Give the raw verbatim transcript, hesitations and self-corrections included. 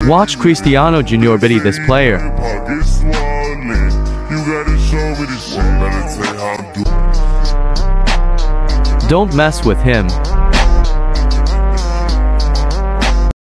Watch Cristiano Junior biddy this player. Don't mess with him.